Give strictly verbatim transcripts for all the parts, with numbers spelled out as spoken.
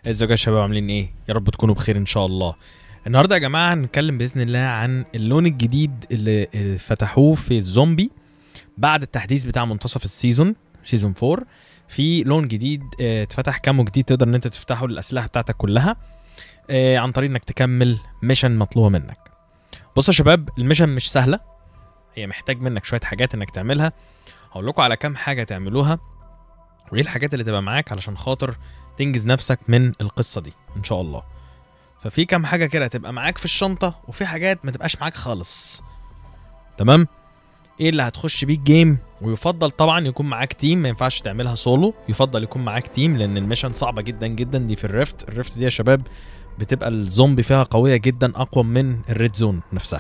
ازيكم يا شباب، عاملين ايه؟ يا رب تكونوا بخير ان شاء الله. النهارده يا جماعه هنتكلم باذن الله عن اللون الجديد اللي فتحوه في الزومبي بعد التحديث بتاع منتصف السيزون سيزون فور. في لون جديد اه اتفتح، كامو جديد تقدر ان انت تفتحه للاسلحه بتاعتك كلها اه عن طريق انك تكمل ميشن مطلوبه منك. بصوا يا شباب، الميشن مش سهله، هي محتاج منك شويه حاجات انك تعملها. هقول لكم على كام حاجه تعملوها وايه الحاجات اللي تبقى معاك علشان خاطر تنجز نفسك من القصه دي ان شاء الله. ففي كام حاجه كده تبقى معاك في الشنطه، وفي حاجات ما تبقاش معاك خالص. تمام؟ ايه اللي هتخش بيه الجيم؟ ويفضل طبعا يكون معاك تيم، ما ينفعش تعملها سولو، يفضل يكون معاك تيم لان الميشن صعبه جدا جدا دي في الريفت. الريفت دي يا شباب بتبقى الزومبي فيها قويه جدا، اقوى من الريد زون نفسها.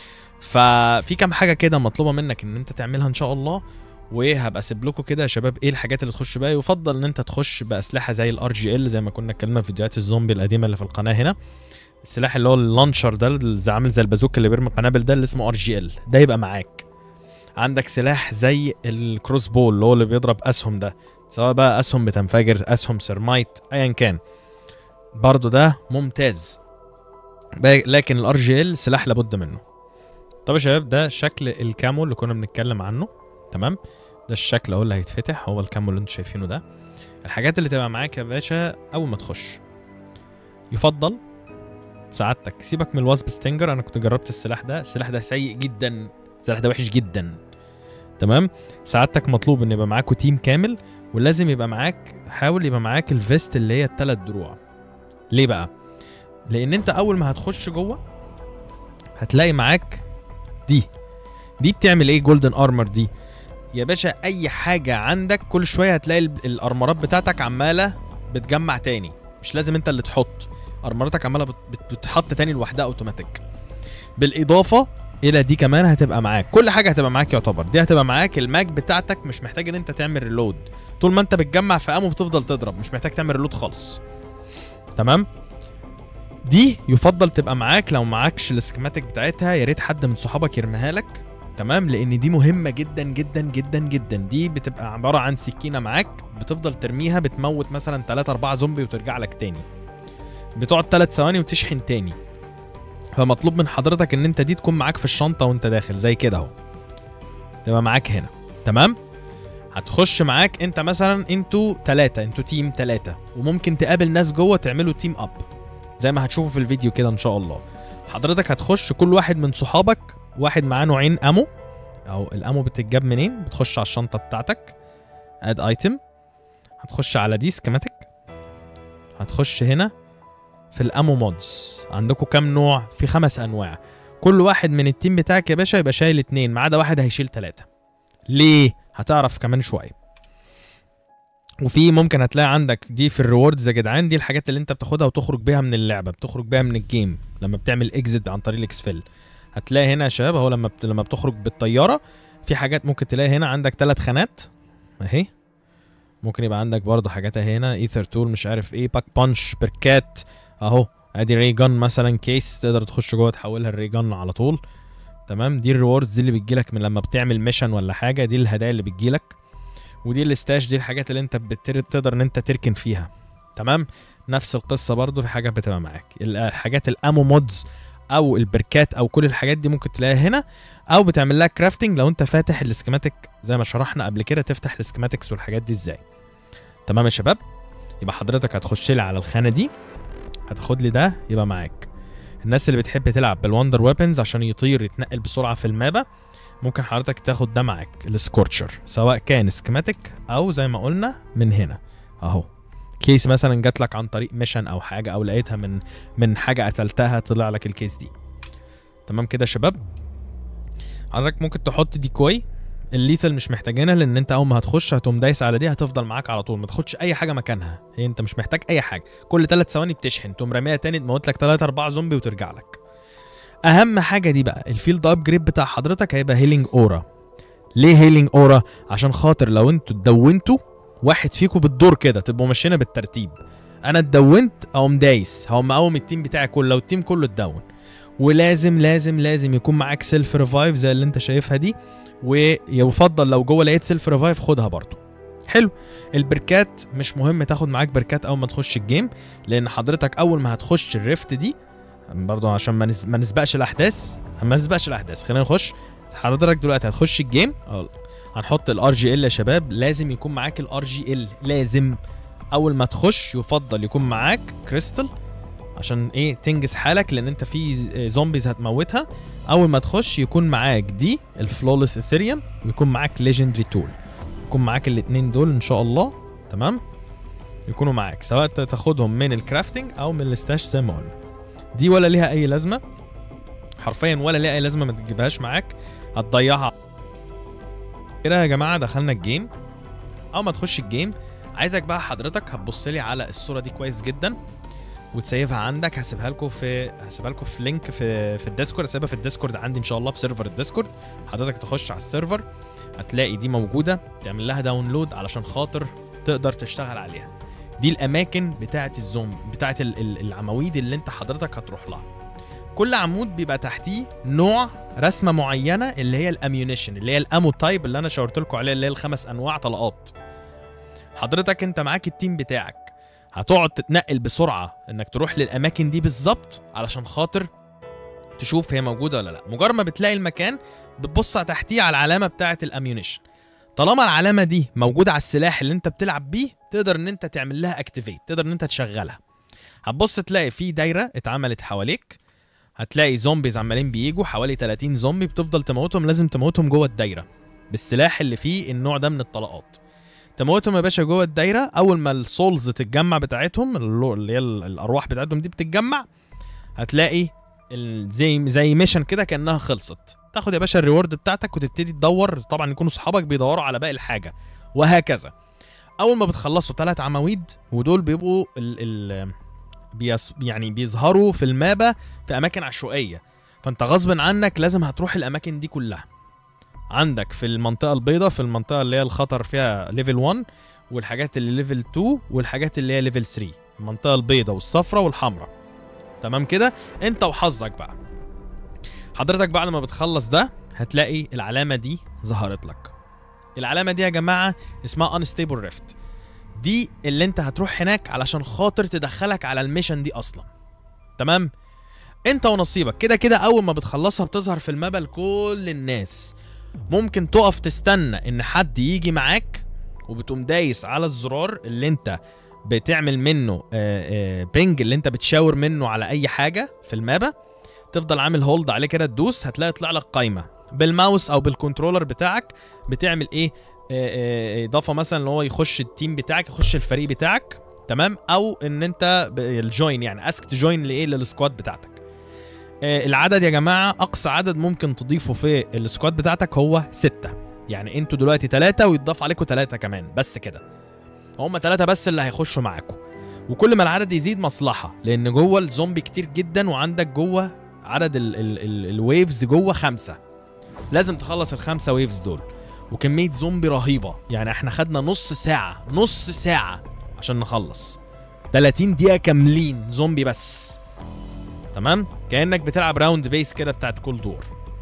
ففي كام حاجه كده مطلوبه منك ان انت تعملها ان شاء الله، وهبقى اسيب لكم كده يا شباب ايه الحاجات اللي تخش بيها. يفضل ان انت تخش باسلحه زي الار جي ال، زي ما كنا اتكلمنا في فيديوهات الزومبي القديمه اللي في القناه هنا. السلاح اللي هو اللانشر ده اللي عامل زي البازوك اللي بيرمي قنابل، ده اللي اسمه ار جي ال، ده يبقى معاك. عندك سلاح زي الكروس بول اللي هو اللي بيضرب اسهم، ده سواء بقى اسهم بتنفجر، اسهم سيرمايت، ايا كان، برضو ده ممتاز. لكن الار جي ال سلاح لابد منه. طب يا شباب، ده شكل الكامو اللي كنا بنتكلم عنه. تمام؟ ده الشكل اهو اللي هيتفتح، هو الكامو اللي انتوا شايفينه ده. الحاجات اللي تبقى معاك يا باشا اول ما تخش، يفضل سعادتك سيبك من الواسب ستينجر. انا كنت جربت السلاح ده، السلاح ده سيء جدا، السلاح ده وحش جدا. تمام؟ سعادتك مطلوب ان يبقى معاكوا تيم كامل، ولازم يبقى معاك، حاول يبقى معاك الفيست اللي هي الثلاث دروع. ليه بقى؟ لان انت اول ما هتخش جوه هتلاقي معاك دي دي بتعمل ايه؟ جولدن ارمر دي يا باشا. اي حاجه عندك كل شويه هتلاقي الارمرات بتاعتك عماله بتجمع تاني، مش لازم انت اللي تحط، ارمراتك عماله بتتحط تاني لوحدها اوتوماتيك. بالاضافه الى دي كمان هتبقى معاك كل حاجه، هتبقى معاك يعتبر دي هتبقى معاك الماج بتاعتك، مش محتاج ان انت تعمل ريلود. طول ما انت بتجمع في امو بتفضل تضرب، مش محتاج تعمل ريلود خالص. تمام؟ دي يفضل تبقى معاك. لو معاكش السكيماتيك بتاعتها يا ريت حد من صحابك يرميها لك. تمام؟ لان دي مهمه جدا جدا جدا جدا. دي بتبقى عباره عن سكينه معاك، بتفضل ترميها، بتموت مثلا ثلاثة أربعة زومبي وترجع لك تاني، بتقعد ثلاث ثواني وتشحن تاني. فمطلوب من حضرتك ان انت دي تكون معاك في الشنطه وانت داخل زي كده اهو، تبقى معاك هنا. تمام؟ هتخش معاك انت مثلا انتوا ثلاثه، انتوا تيم ثلاثه، وممكن تقابل ناس جوه تعملوا تيم اب زي ما هتشوفوا في الفيديو كده ان شاء الله. حضرتك هتخش كل واحد من صحابك، واحد معاه نوعين امو، او الامو بتتجاب منين؟ بتخش على الشنطه بتاعتك، اد ايتم، هتخش على دي سكيماتيك، هتخش هنا في الامو مودز. عندكم كام نوع؟ في خمس انواع. كل واحد من التيم بتاعك يا باشا يبقى شايل اتنين، ما عدا واحد هيشيل ثلاثه. ليه؟ هتعرف كمان شويه. وفي ممكن هتلاقي عندك دي في الريوردز يا جدعان، دي الحاجات اللي انت بتاخدها وتخرج بيها من اللعبه، بتخرج بيها من الجيم لما بتعمل اكزيت عن طريق الاكسفيل. هتلاقي هنا يا شباب اهو، لما بت... لما بتخرج بالطياره في حاجات ممكن تلاقي هنا عندك ثلاث خانات اهي. ممكن يبقى عندك برضه حاجات هنا، ايثر تول، مش عارف ايه، باك بانش، بركات اهو. ادي ري جان مثلا، كيس تقدر تخش جوه تحولها الري جان على طول. تمام؟ دي الريوردز دي اللي بتجيلك من لما بتعمل ميشن ولا حاجه، دي الهدايا اللي بتجيلك. ودي الاستاش، دي الحاجات اللي انت بتقدر ان انت تركن فيها. تمام؟ نفس القصه برضو، في حاجه بتبقى معاك الحاجات الامو مودز او البركات او كل الحاجات دي ممكن تلاقيها هنا، او بتعمل لها كرافتنج لو انت فاتح السكيماتيك زي ما شرحنا قبل كده، تفتح السكيماتيكس والحاجات دي ازاي. تمام يا شباب؟ يبقى حضرتك هتخش لي على الخانه دي، هتاخد لي ده يبقى معاك. الناس اللي بتحب تلعب بالوندر ويبنز عشان يطير يتنقل بسرعه في المابا، ممكن حضرتك تاخد ده معاك، السكورتشر، سواء كان سكيماتيك او زي ما قلنا من هنا اهو. كيس مثلا جات لك عن طريق ميشن او حاجه، او لقيتها من من حاجه قتلتها طلع لك الكيس دي. تمام كده يا شباب؟ حضرتك ممكن تحط ديكوي. الليثل مش محتاجينها، لان انت اول ما هتخش هتقوم دايس على دي، هتفضل معاك على طول، ما تاخدش اي حاجه مكانها. هي انت مش محتاج اي حاجه، كل ثلاث ثواني بتشحن تقوم راميها تاني، تموت لك ثلاثة أربعة زومبي وترجع لك. اهم حاجه دي بقى الفيلد ابجريد بتاع حضرتك هيبقى هيلينج اورا. ليه هيلينج اورا؟ عشان خاطر لو انتوا اتدونتوا واحد فيكم بالدور كده، تبقوا ماشيين بالترتيب. انا اتدونت اقوم دايس، هقوم مقوم التيم بتاعي كله، لو التيم كله اتدون. ولازم لازم لازم يكون معاك سيلف ريفايف زي اللي انت شايفها دي، ويفضل لو جوه لقيت سيلف ريفايف خدها برضو. حلو. البركات مش مهم تاخد معاك بركات اول ما تخش الجيم، لان حضرتك اول ما هتخش الريفت دي برضه عشان ما نز... ما نسبقش الاحداث ما نسبقش الاحداث خلينا نخش. حضرتك دلوقتي هتخش الجيم، هنحط الار جي ال يا شباب. لازم يكون معاك الار جي ال، لازم اول ما تخش يفضل يكون معاك كريستال عشان ايه تنجز حالك، لان انت في زومبيز هتموتها. اول ما تخش يكون معاك دي الفلولس اثيريوم، ويكون معاك ليجندري تول، يكون معاك الاثنين دول ان شاء الله. تمام، يكونوا معاك سواء تاخدهم من الكرافتنج او من الستاش زي ما قلنا. دي ولا ليها اي لازمه حرفيا، ولا ليها اي لازمه، ما تجيبهاش معاك هتضيعها كده. يا جماعه دخلنا الجيم. اول ما تخش الجيم عايزك بقى حضرتك هتبص لي على الصوره دي كويس جدا وتسيفها عندك. هسيبها لكم في هسيبها لكم في لينك في في الديسكورد، هسيبها في الديسكورد عندي ان شاء الله في سيرفر الديسكورد. حضرتك تخش على السيرفر هتلاقي دي موجوده، تعمل لها داونلود علشان خاطر تقدر تشتغل عليها. دي الاماكن بتاعه الزوم بتاعه العواميد اللي انت حضرتك هتروح لها. كل عمود بيبقى تحتيه نوع رسمه معينه اللي هي الاميونيشن، اللي هي الامو تايب اللي انا شاورت لكم عليها، اللي هي الخمس انواع طلقات. حضرتك انت معاك التيم بتاعك، هتقعد تتنقل بسرعه انك تروح للاماكن دي بالظبط علشان خاطر تشوف هي موجوده ولا لا. مجرد ما بتلاقي المكان بتبص تحتيه على العلامه بتاعه الاميونيشن. طالما العلامه دي موجوده على السلاح اللي انت بتلعب بيه تقدر ان انت تعمل لها اكتيفيت، تقدر ان انت تشغلها. هتبص تلاقي في دايره اتعملت حواليك، هتلاقي زومبيز عمالين بيجوا حوالي ثلاثين زومبي، بتفضل تموتهم. لازم تموتهم جوه الدايره بالسلاح اللي فيه النوع ده من الطلقات. تموتهم يا باشا جوه الدايره. اول ما السولز تتجمع بتاعتهم اللي هي الارواح بتاعتهم دي بتتجمع، هتلاقي زي زي ميشن كده كانها خلصت. تاخد يا باشا الريورد بتاعتك وتبتدي تدور. طبعا يكونوا صحابك بيدوروا على باقي الحاجه وهكذا. اول ما بتخلصوا ثلاث عواميد ودول بيبقوا ال ال بيص يعني بيظهروا في المابا في اماكن عشوائيه، فانت غصب عنك لازم هتروح الاماكن دي كلها. عندك في المنطقه البيضاء، في المنطقه اللي هي الخطر فيها ليفل واحد، والحاجات اللي ليفل اتنين، والحاجات اللي هي ليفل تلاتة. المنطقه البيضاء والصفراء والحمراء. تمام كده، انت وحظك بقى. حضرتك بعد ما بتخلص ده هتلاقي العلامه دي ظهرت لك. العلامه دي يا جماعه اسمها unstable rift. دي اللي انت هتروح هناك علشان خاطر تدخلك على الميشن دي اصلا. تمام، انت ونصيبك. كده كده اول ما بتخلصها بتظهر في المابا لكل الناس. ممكن تقف تستنى ان حد يجي معاك، وبتقوم دايس على الزرار اللي انت بتعمل منه بينج، اللي انت بتشاور منه على اي حاجه في المابا. تفضل عامل هولد عليه كده، تدوس هتلاقي يطلع لك قايمه بالماوس او بالكنترولر بتاعك بتعمل ايه اضافه، مثلا اللي هو يخش التيم بتاعك، يخش الفريق بتاعك. تمام، او ان انت الجوين يعني اسك تجوين لايه للسكواد بتاعتك. العدد يا جماعه اقصى عدد ممكن تضيفه في السكواد بتاعتك هو ستة. يعني انتوا دلوقتي ثلاثة ويتضاف عليكم ثلاثة كمان، بس كده هم ثلاثة بس اللي هيخشوا معاكم. وكل ما العدد يزيد مصلحه، لان جوه الزومبي كتير جدا، وعندك جوه عدد الويفز جوه خمسة. لازم تخلص الخمسة ويفز دول، وكميه زومبي رهيبه. يعني احنا خدنا نص ساعه نص ساعه عشان نخلص ثلاثين دقيقه كاملين زومبي بس. تمام، كانك بتلعب راوند بيس كده بتاعت كل دور.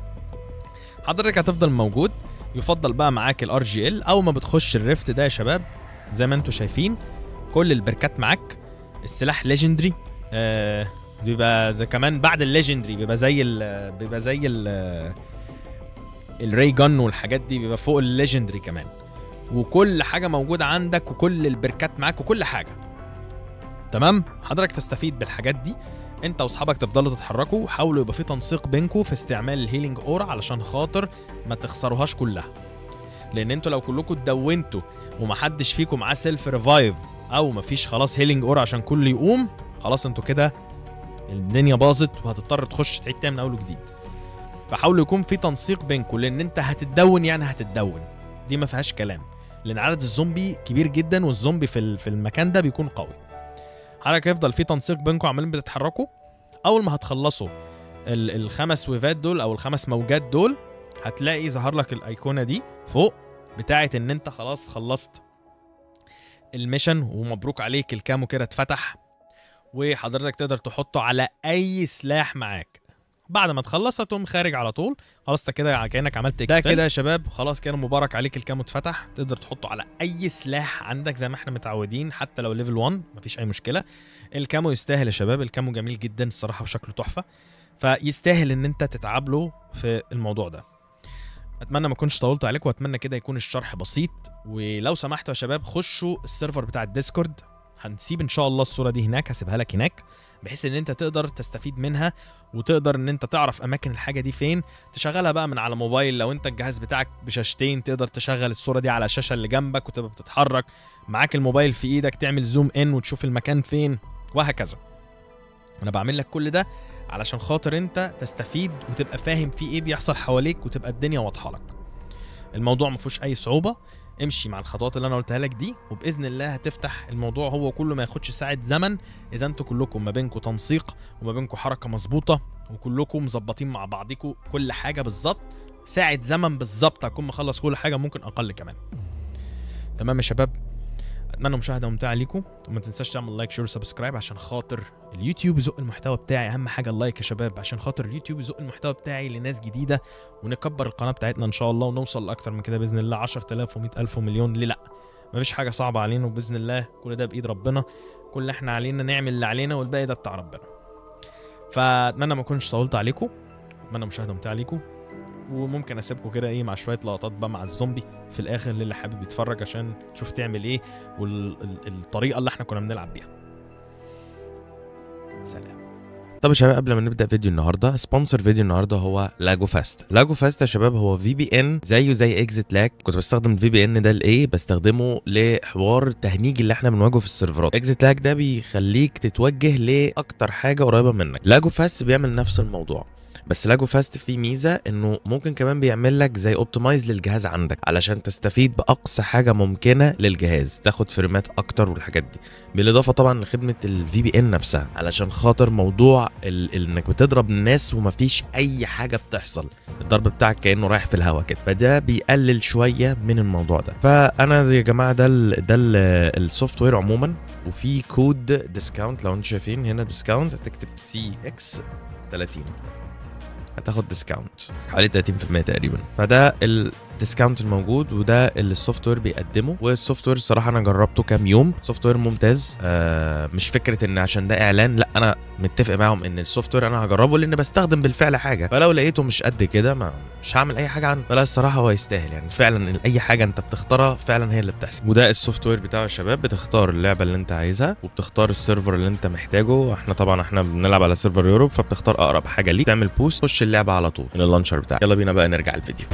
حضرتك هتفضل موجود. يفضل بقى معاك الار جي ال. اول ما بتخش الريفت ده يا شباب زي ما انتم شايفين كل البركات معاك. السلاح ليجندري، آه بيبقى ده كمان بعد الليجندري بيبقى زي ال بيبقى زي ال الري جن والحاجات دي، بيبقى فوق الليجندري كمان. وكل حاجه موجوده عندك، وكل البركات معاك، وكل حاجه. تمام، حضرتك تستفيد بالحاجات دي. انت واصحابك تفضلوا تتحركوا، وحاولوا يبقى في تنسيق بينكم في استعمال الهيلينج اورا علشان خاطر ما تخسروهاش كلها. لان انتوا لو كلكم اتدونتوا ومحدش فيكم معاه سيلف ريفايف، او مفيش خلاص هيلينج اورا عشان كله يقوم، خلاص انتوا كده الدنيا باظت وهتضطر تخش تعيد تاني من اول وجديد. فحاولوا يكون في تنسيق بينكم، لان انت هتتدون يعني هتتدون، دي ما فيهاش كلام. لان عدد الزومبي كبير جدا، والزومبي في في المكان ده بيكون قوي. حضرتك يفضل في تنسيق بينكم، عمالين بتتحركوا. اول ما هتخلصوا الخمس ويفات دول او الخمس موجات دول، هتلاقي ظهر لك الايقونه دي فوق بتاعه ان انت خلاص خلصت الميشن، ومبروك عليك الكامو كده اتفتح. وحضرتك تقدر تحطه على اي سلاح معاك. بعد ما تخلص هتقوم خارج على طول. خلاص انت كده كانك عملت اكستند. ده كده يا شباب خلاص كده مبارك عليك، الكامو اتفتح. تقدر تحطه على اي سلاح عندك زي ما احنا متعودين، حتى لو ليفل واحد مفيش اي مشكله. الكامو يستاهل يا شباب، الكامو جميل جدا الصراحه وشكله تحفه، فيستاهل ان انت تتعب له في الموضوع ده. اتمنى ما اكونش طولت عليكم، واتمنى كده يكون الشرح بسيط. ولو سمحتوا يا شباب خشوا السيرفر بتاع الديسكورد، هنسيب ان شاء الله الصوره دي هناك، هسيبها لك هناك بحيث ان انت تقدر تستفيد منها، وتقدر ان انت تعرف اماكن الحاجه دي فين، تشغلها بقى من على موبايل. لو انت الجهاز بتاعك بشاشتين تقدر تشغل الصوره دي على الشاشه اللي جنبك وتبقى بتتحرك معاك الموبايل في ايدك، تعمل زوم ان وتشوف المكان فين وهكذا. انا بعمل لك كل ده علشان خاطر انت تستفيد وتبقى فاهم في ايه بيحصل حواليك، وتبقى الدنيا واضحه لك. الموضوع ما فيهوش اي صعوبه، امشي مع الخطوات اللي انا قلتها لك دي وباذن الله هتفتح الموضوع. هو كله ما ياخدش ساعه زمن اذا انتوا كلكم ما بينكم تنسيق وما بينكم حركه مظبوطه وكلكم مظبطين مع بعضكم كل حاجه بالظبط. ساعه زمن بالظبط هكون مخلص كل حاجه، ممكن اقل كمان. تمام يا شباب، اتمنى مشاهده ممتعه ليكم، وما تنساش تعمل لايك شير وسبسكرايب عشان خاطر اليوتيوب يزق المحتوى بتاعي. اهم حاجه اللايك يا شباب عشان خاطر اليوتيوب يزق المحتوى بتاعي لناس جديده، ونكبر القناه بتاعتنا ان شاء الله ونوصل لاكتر من كده باذن الله، عشرة آلاف ومئة ألف ومليون. ليه لا؟ مفيش حاجه صعبه علينا، وباذن الله كل ده بايد ربنا. كل اللي احنا علينا نعمل اللي علينا والباقي ده بتاع ربنا. فاتمنى ما اكونش طولت عليكم، اتمنى مشاهده ممتعه ليكم، وممكن اسيبكم كده ايه مع شويه لقطات بقى مع الزومبي في الاخر للي حابب يتفرج عشان تشوف تعمل ايه والطريقه اللي احنا كنا بنلعب بيها. سلام. طب يا شباب قبل ما نبدا فيديو النهارده، سبونسر فيديو النهارده هو لاجو فاست. لاجو فاست يا شباب هو في بي ان زيه زي اكزيت لاج. كنت بستخدم الفي بي ان ده لايه؟ بستخدمه لحوار التهنيج اللي احنا بنواجهه في السيرفرات. اكزيت لاج ده بيخليك تتوجه لاكتر حاجه قريبه منك. لاجو فاست بيعمل نفس الموضوع، بس لاجو فاست فيه ميزه انه ممكن كمان بيعمل لك زي اوبتمايز للجهاز عندك علشان تستفيد باقصى حاجه ممكنه للجهاز، تاخد فريمات اكتر والحاجات دي، بالاضافه طبعا لخدمه الفي بي ان نفسها علشان خاطر موضوع ال... انك بتضرب الناس ومفيش اي حاجه بتحصل، الضرب بتاعك كانه رايح في الهواء كده، فده بيقلل شويه من الموضوع ده. فانا يا جماعه ده ال... ده السوفت وير عموما، وفي كود ديسكاونت لو انتم شايفين هنا ديسكاونت، هتكتب سي اكس ثلاثين هتاخد ديسكاونت حوالي ثلاثين بالمية تقريبا. فده الديسكاونت الموجود وده اللي السوفت وير بيقدمه. والسوفت وير الصراحه انا جربته كام يوم، سوفت وير ممتاز. آه مش فكره ان عشان ده اعلان، لا انا متفق معاهم ان السوفت وير انا هجربه لان بستخدم بالفعل حاجه، فلو لقيته مش قد كده ما مش هعمل اي حاجه عنه. فلا الصراحه هو يستاهل يعني، فعلا اي حاجه انت بتختارها فعلا هي اللي بتحصل. وده السوفت وير بتاعه يا شباب، بتختار اللعبه اللي انت عايزها وبتختار السيرفر اللي انت محتاجه. احنا طبعا احنا بنلعب على سيرفر يوروب، فبتختار اقرب حاجه ليك، تعمل بوست، تخش اللعبه على طول من اللانشر بتاعك. يلا بينا بقى نرجع الفيديو.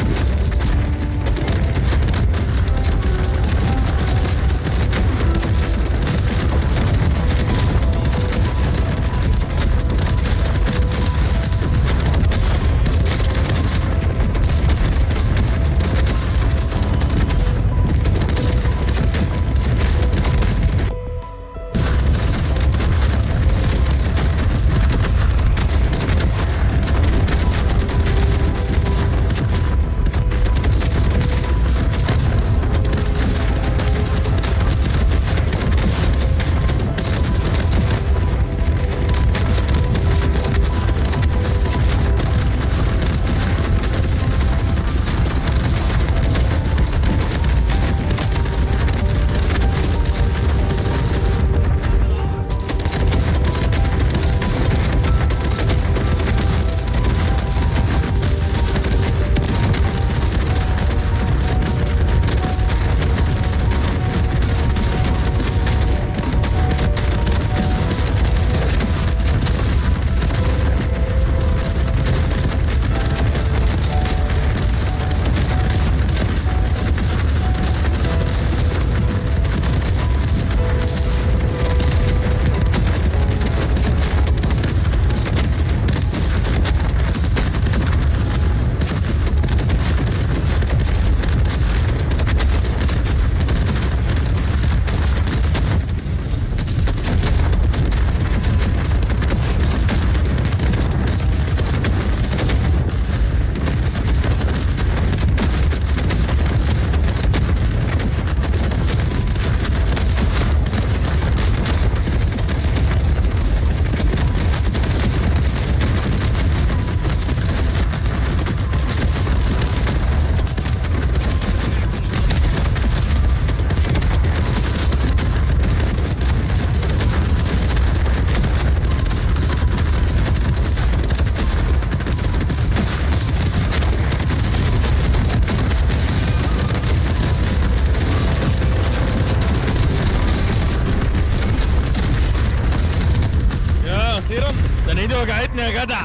اخيرا. ده انا ايدي وجعتني يا جدع.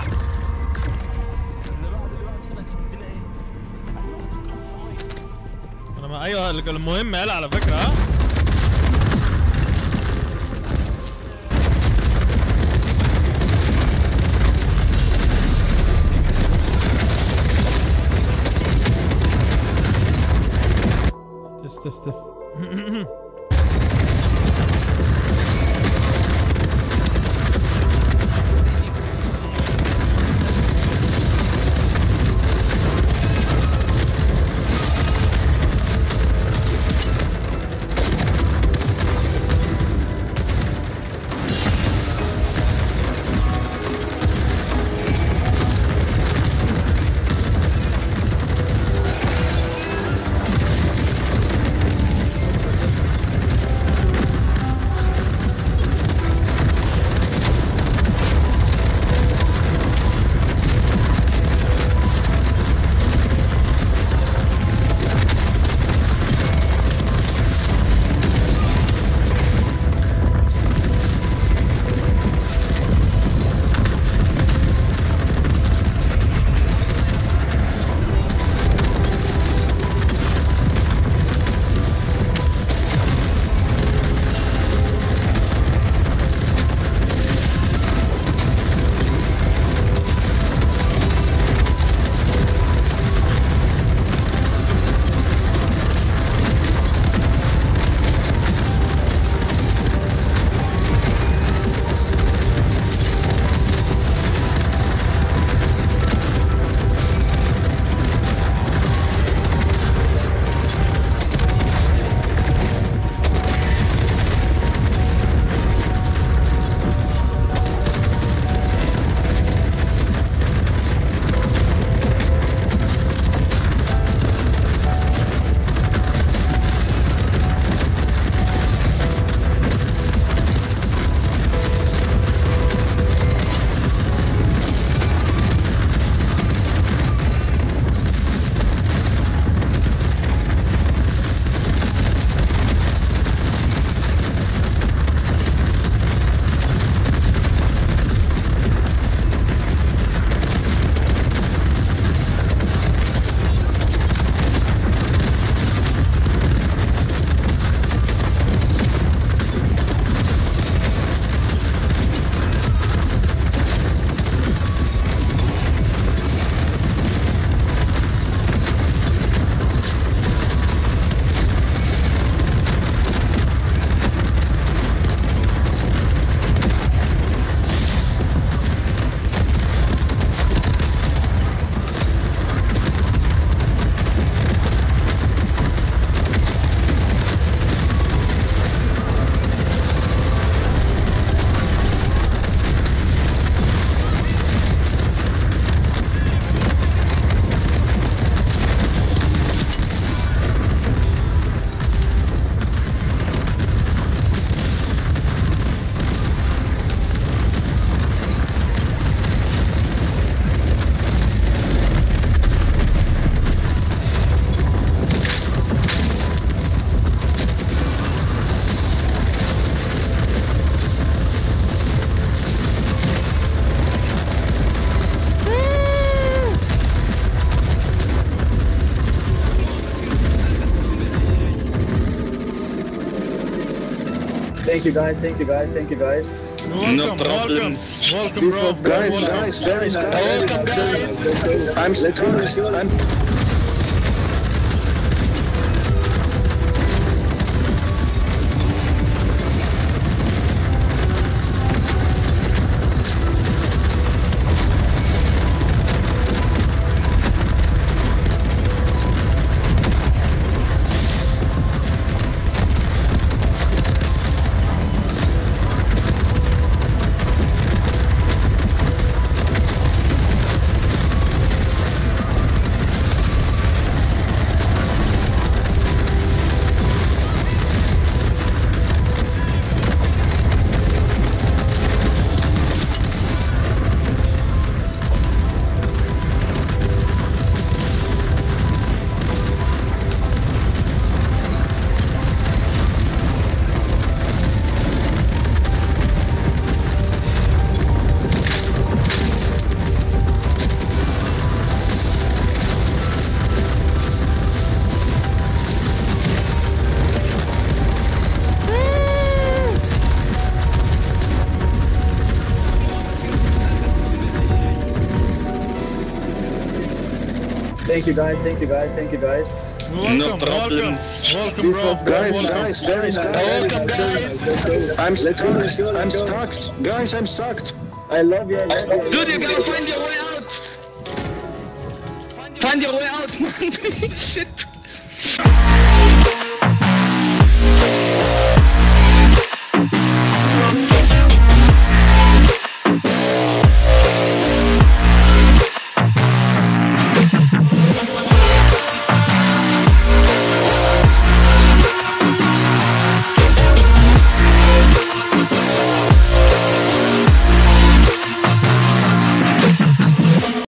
انا ما ايوه المهم قال على فكره. ها تست تست تست Thank you guys, thank you guys, thank you guys. Welcome, No problem. welcome, welcome, bro. Guys, Welcome. guys, guys, guys. Welcome, guys. I'm Let's go, let's go. I'm Thank you guys, thank you guys, thank you guys. Welcome, No problem. welcome, welcome, bro. Guys, welcome. guys, guys, Welcome, guys. guys. I'm Let's go, let's stuck. go, I'm let's go. stuck. Guys, I'm stuck. I love you, I love you. Dude, you gotta find your way out. Find your way out, man. Shit.